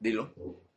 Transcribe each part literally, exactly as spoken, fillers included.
Dilo.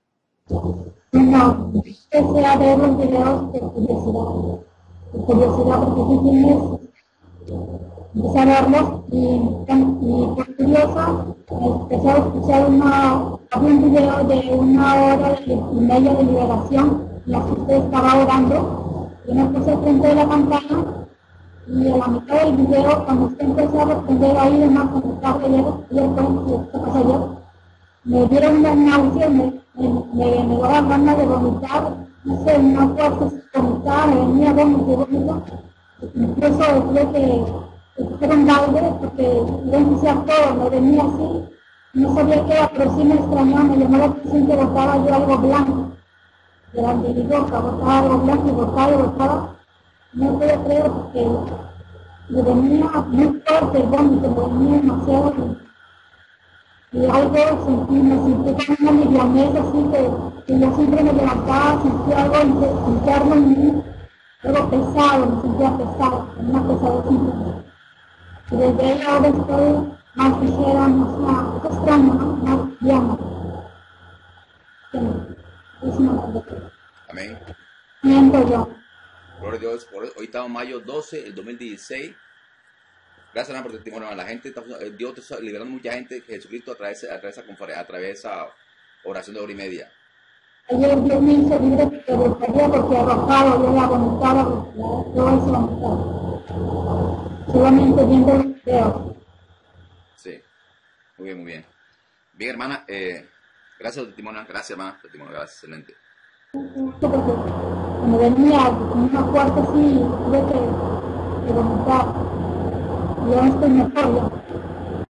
No, empecé a ver los videos de curiosidad, de curiosidad porque sí tienes, empecé a verlos y, y por curioso empecé a escuchar una, había un video de una hora y media de liberación en la que usted estaba orando y me puse frente de la pantalla y a la mitad del video cuando usted empezó a responder ahí de más cuando estaba leyendo, y yo ¿qué pasa yo? Me dieron una náusea, me, me, me, me daba ganas de vomitar, hice una fuerza vomitar, me venía vómito y vómito, incluso tuve que hacer un balde porque iba a iniciar todo, me venía así, no sabía qué era, pero sí me extrañó, me llamó la atención que botaba yo algo blanco, delante de mi boca, botaba algo blanco y botaba y botaba, no podía creer porque me venía muy fuerte el vómito, me venía demasiado. Y algo sentí, me sentí como una livianez así que, que yo siempre me levantaba, sentí algo interno en mí, algo pesado, me sentía pesado, una pesadez. Y desde ahí ahora estoy más ligera, más extraña, ¿no? Más llama. Es una Amén. siento yo. Gloria a Dios. Por hoy estamos mayo doce, el dos mil dieciséis. Gracias, hermano, por tu testimonio. La gente está, Dios te está liberando mucha gente, Jesucristo, a través, a través de esa conferencia, a través de esa oración de hora y media. Ayer Dios me hizo libre de brujería porque arrojaba, yo la vomitaba, yo hice vomitar. Solamente viendo los videos. Sí, muy bien, muy bien. Bien, hermana, eh, gracias por tu testimonio. Gracias, hermana, testimonio, gracias, excelente. Porque cuando venía con una fuerza así, tuve que, que vomitar. Y yo estoy mejor ya.